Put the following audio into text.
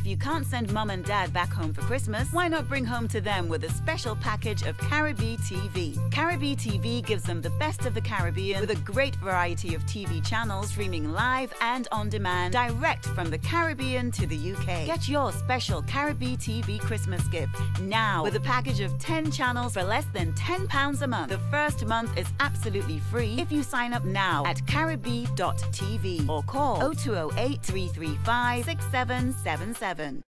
you can't send mum and dad back home for Christmas, why not bring home to them with a special package of CaribBe TV? CaribBe TV gives them the best of the Caribbean with a great variety of TV channels streaming live and on demand direct from the Caribbean to the UK. Get your special CaribBe TV Christmas gift now with a package of 10 channels for less than £10 a month. The first month is absolutely free if you sign up now at CaribBe.tv or call 0208 335 6777.